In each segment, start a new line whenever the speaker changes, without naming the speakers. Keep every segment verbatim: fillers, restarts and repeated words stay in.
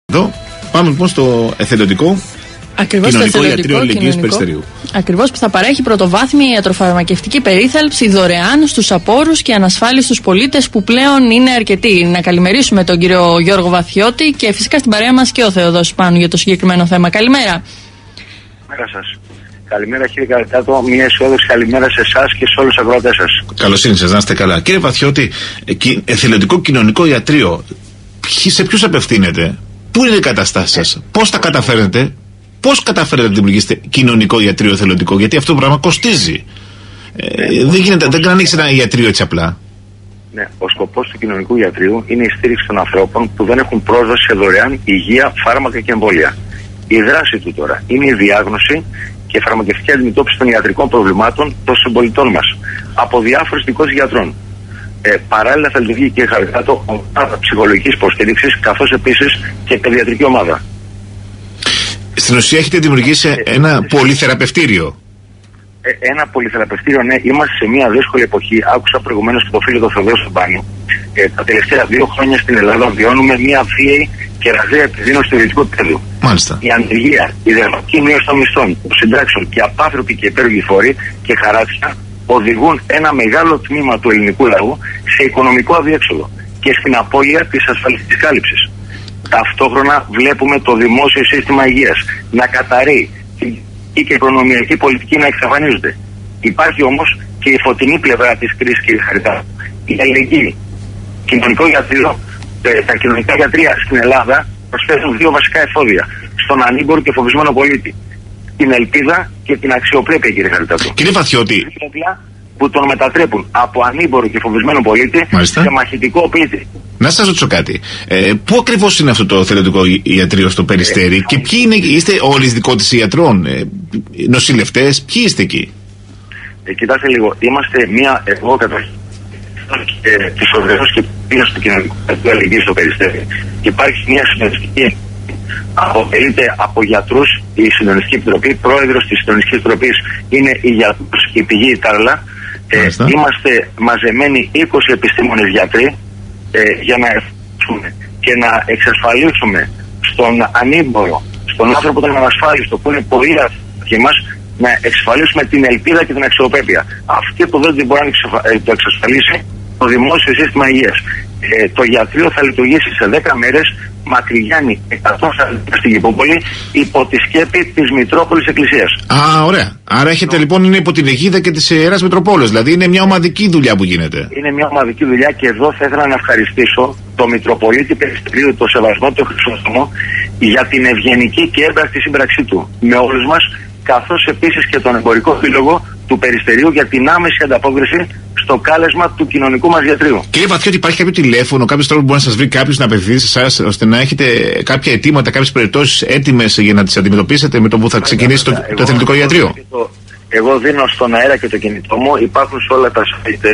Εδώ πάμε λοιπόν στο εθελοντικό
Ακριβώς
κοινωνικό ιατρείο Αλληλεγγύης Περιστερίου.
Ακριβώς, που θα παρέχει πρωτοβάθμια ιατροφαρμακευτική περίθαλψη δωρεάν στους απόρους και ανασφάλιστους πολίτες που πλέον είναι αρκετοί. Να καλημερίσουμε τον κύριο Γιώργο Βαθιώτη και φυσικά στην παρέα μας και ο Θεοδόσης Πάνου για το συγκεκριμένο θέμα. Καλημέρα.
Καλημέρα σας. Καλημέρα κύριε Καρατάτο, μια αισιόδοξη καλημέρα σε εσάς και σε όλους τους αγρότες σας.
Καλώς ήρθατε, να είστε καλά. Κύριε Βαθιώτη, εθελοντικό κοινωνικό ιατρείο, σε ποιους απευθύνεται, πού είναι οι καταστάσεις σας, πώς τα καταφέρετε, πώς καταφέρετε να δημιουργήσετε κοινωνικό ιατρείο εθελοντικό, γιατί αυτό το πράγμα κοστίζει. Ε, ναι, δεν γίνεται, δεν κάνει ένα ιατρείο έτσι απλά.
Ναι, ο σκοπός του κοινωνικού ιατρείου είναι η στήριξη των ανθρώπων που δεν έχουν πρόσβαση σε δωρεάν υγεία, φάρμακα και εμβόλια. Η δράση του τώρα είναι η διάγνωση και φαρμακευτική αντιμετώπιση των ιατρικών προβλημάτων των συμπολιτών μας από διάφορους ειδικούς γιατρών. Ε, παράλληλα θα λειτουργεί και χαρακτάτο ομάδα ψυχολογικής υποστήριξης, καθώς επίσης και παιδιατρική ομάδα.
Στην ουσία έχετε δημιουργήσει ε, ένα ε, πολυθεραπευτήριο.
Ε, ένα πολυθεραπευτήριο, ναι. Είμαστε σε μια δύσκολη εποχή. Άκουσα προηγουμένως και το φίλο του Θεοδόσου στον Πάνιο. Ε, τα τελευταία δύο χρόνια στην Ελλάδα βιώνουμε μια βίαιη και ραζαία επιδείνωση του ιδιωτικού επίπεδου.
Μάλιστα.
Η ανεργία, η δραματική μείωση των μισθών, των συντάξεων και απάνθρωποι και υπέργοι φόροι και χαράτσια οδηγούν ένα μεγάλο τμήμα του ελληνικού λαού σε οικονομικό αδιέξοδο και στην απώλεια της ασφαλιστικής κάλυψης. Ταυτόχρονα βλέπουμε το δημόσιο σύστημα υγείας να καταρρεί και η οικονομιακή πολιτική να εξαφανίζονται. Υπάρχει όμως και η φωτεινή πλευρά της κρίσης, κύριε Χαριτά. Η αλληλεγγύη. Κοινωνικό ιατρείο, τα κοινωνικά ιατρεία στην Ελλάδα προσφέρουν δύο βασικά εφόδια στον ανήμπορο και φοβισμένο πολίτη. Την ελπίδα και την αξιοπρέπεια, κύριε Χαριτάτο.
Κύριε Βαθιώτη,
που τον μετατρέπουν από ανήμπορο και φοβισμένο πολίτη Μάλιστα. σε μαχητικό πολίτη.
Να σας ρωτήσω κάτι. Ε, πού ακριβώς είναι αυτό το θελοντικό ιατρείο στο Περιστέρι ε, και ποιοι είναι, είστε όλοι ειδικότες ιατρών, ε, νοσηλευτές, ποιοι είστε εκεί?
Ε, κοιτάξτε λίγο, είμαστε μια εγώ καταρχήν ε, της οργανώσης και πίνας του κοινωνικού ιατρείου αλληλεγγύης στο Περιστέρι. Υπάρχει μια συντονιστική, αποτελείται από γιατρούς η Συντονιστική Επιτροπή. Πρόεδρος της Συντονιστικής Επιτροπής είναι η γιατρός και η πηγή η Τάρλα. Ε, είμαστε μαζεμένοι είκοσι επιστήμονες γιατροί ε, για να ευχαριστούμε και να εξασφαλίσουμε στον ανήμπορο, στον άνθρωπο τον ανασφάλιστο που είναι πορεία και μας, να εξασφαλίσουμε την ελπίδα και την αξιοπρέπεια. Αυτό που δεν μπορεί να το εξασφαλίσει το δημόσιο σύστημα υγείας. Ε, το ιατρείο θα λειτουργήσει σε δέκα μέρες Μακρυγιάννη εκατόν σαράντα στην Κηπούπολη υπό τη σκέπη της Μητρόπολης Εκκλησίας.
Α, ωραία. Άρα έχετε no. λοιπόν είναι υπό την αιγίδα και της Ιεράς Μητροπόλεως. Δηλαδή είναι μια ομαδική δουλειά που γίνεται. Είναι
μια ομαδική δουλειά και εδώ θα ήθελα να ευχαριστήσω το Μητροπολίτη Περιστερίου, το Σεβασμό του Χρυσόστομο, για την ευγενική και έμπρακτη σύμπραξή του με όλους μας, καθώς επίσης και τον εμπορικό σύλλογο του Περιστερίου για την άμεση ανταπόκριση στο κάλεσμα του κοινωνικού μας ιατρείου.
Κύριε Βαθιώτη, υπάρχει κάποιο τηλέφωνο, κάποιο τρόπο που μπορεί να σας βρει κάποιος να απευθυνθεί σε εσάς, ώστε να έχετε κάποια αιτήματα, κάποιες περιπτώσεις έτοιμες για να τις αντιμετωπίσετε με το που θα ξεκινήσει το, το εθελοντικό ιατρείο?
Εγώ δίνω στον αέρα και το κινητό μου, υπάρχουν σε όλα τα, ε,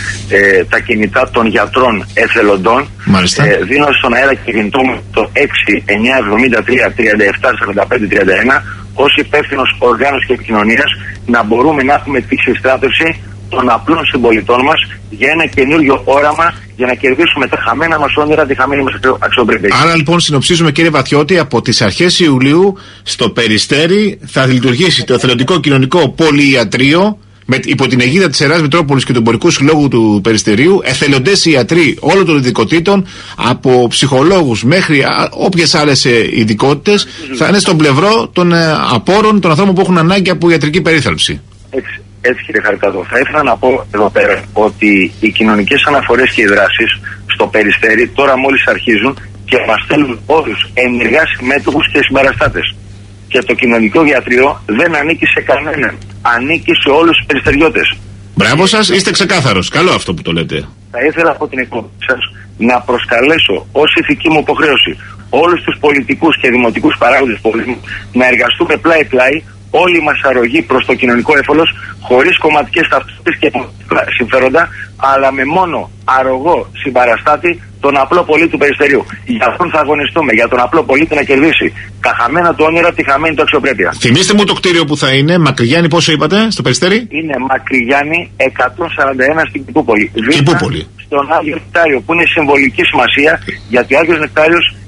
ε, τα κινητά των γιατρών εθελοντών.
Μάλιστα.
Ε, δίνω στον αέρα και το κινητό μου το έξι εννιά εβδομήντα τρία τριάντα επτά σαράντα πέντε τριάντα ένα ως υπεύθυνος οργάνωσης και επικοινωνίας να μπορούμε να έχουμε τη συστράτευση των απλών συμπολιτών μας για ένα καινούριο όραμα για να κερδίσουμε τα χαμένα μας όνειρα, τη χαμένη μας αξιοπρέπεια.
Άρα λοιπόν συνοψίζουμε, κύριε Βαθιώτη, από τις αρχές Ιουλίου στο Περιστέρι θα λειτουργήσει το εθελοντικό κοινωνικό πολυιατρείο με, υπό την αιγίδα της Ιεράς Μητρόπολης και του Εμπορικού Συλλόγου του Περιστερίου, εθελοντές ιατροί όλων των ειδικοτήτων, από ψυχολόγους μέχρι όποιες άλλες ειδικότητες, θα είναι στον πλευρό των ε, απόρων, των ανθρώπων που έχουν ανάγκη από ιατρική περίθαλψη.
Έτσι. Έτσι, κύριε Χαριτάτο, θα ήθελα να πω εδώ πέρα ότι οι κοινωνικές αναφορές και οι δράσεις στο Περιστέρι τώρα μόλις αρχίζουν και μας στέλνουν όλους ενεργά συμμέτοχους και συμπαραστάτες. Και το κοινωνικό ιατρείο δεν ανήκει σε κανέναν. Ανήκει σε όλους τους περιστεριώτες.
Μπράβο σας, είστε ξεκάθαρος. Καλό αυτό που το λέτε.
Θα ήθελα από την εκπομπή σας να προσκαλέσω ως ηθική μου υποχρέωση όλους τους πολιτικούς και δημοτικούς παράγοντες πολιτισμού να εργαστούμε πλάι-πλάι όλη μας αρρωγή προς το κοινωνικό έφολος, χωρίς κομματικές ταυτότητες και συμφέροντα, αλλά με μόνο αρρωγό συμπαραστάτη τον απλό πολίτη του Περιστερίου. Για αυτόν θα αγωνιστούμε, για τον απλό πολίτη να κερδίσει τα χαμένα του όνειρα, τη χαμένη του αξιοπρέπεια.
Θυμήστε μου το κτίριο που θα είναι, Μακρυγιάννη, πόσο είπατε, στο Περιστέρι?
Είναι Μακρυγιάννη εκατόν σαράντα ένα στην Κηπούπολη.
Κηπούπολη.
Στον Άγιο Νεκτάριο, που είναι συμβολική σημασία, γιατί ο Άγιος Νεκτάριος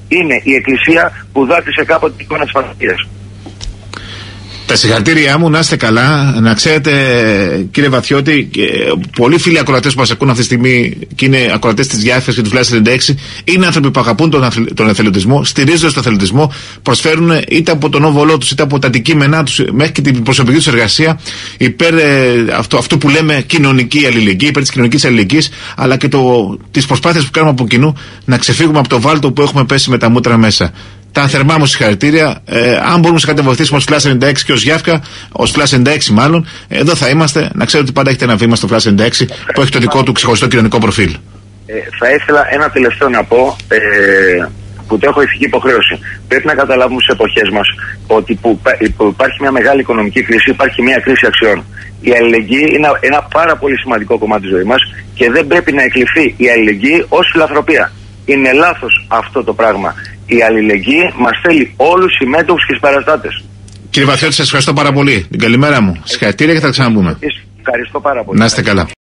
είναι η Εκκλησία που δάκρυσε κάποτε την εικόνα της Παναγίας.
Τα συγχαρητήριά μου, να είστε καλά. Να ξέρετε, κύριε Βαθιώτη, και πολλοί φίλοι ακροατές που μας ακούν αυτή τη στιγμή και είναι ακροατές της Γιάφας και του Φλάσ ενενήντα έξι, είναι άνθρωποι που αγαπούν τον, αθλη, τον εθελοντισμό, στηρίζονται στον εθελοντισμό, προσφέρουν είτε από τον όβολό τους είτε από τα αντικείμενά τους μέχρι και την προσωπική τους εργασία υπέρ ε, αυτό, αυτό που λέμε κοινωνική αλληλεγγύη, υπέρ της κοινωνικής αλληλεγγύης, αλλά και τις προσπάθειες που κάνουμε από κοινού να ξεφύγουμε από το βάλτο που έχουμε πέσει με τα μούτρα μέσα. Τα θερμά μου συγχαρητήρια. Ε, αν μπορούμε να κατεβοηθήσουμε ως Φλάσ ενενήντα έξι και ως Γιάφκα, ως Φλάσ ενενήντα έξι μάλλον, εδώ θα είμαστε. Να ξέρετε ότι πάντα έχετε ένα βήμα στο Φλάσ ενενήντα έξι που έχει το δικό του ξεχωριστό κοινωνικό προφίλ.
Ε, θα ήθελα ένα τελευταίο να πω, ε, που το έχω ηθική υποχρέωση. Πρέπει να καταλάβουμε στις εποχές μας ότι που, που υπάρχει μια μεγάλη οικονομική κρίση, υπάρχει μια κρίση αξιών. Η αλληλεγγύη είναι ένα πάρα πολύ σημαντικό κομμάτι της ζωής μας και δεν πρέπει να εκλειφθεί η αλληλεγγύη ως φιλανθρωπία. Είναι λάθος αυτό το πράγμα. Η αλληλεγγύη μας θέλει όλους οι μέτοχους και οι παραστάτες.
Κύριε Βαθιώτη, σας ευχαριστώ πάρα πολύ. Την καλημέρα μου. Συγχαρητήρια και θα ξαναπούμε.
Ευχαριστώ πάρα πολύ.
Να είστε καλά.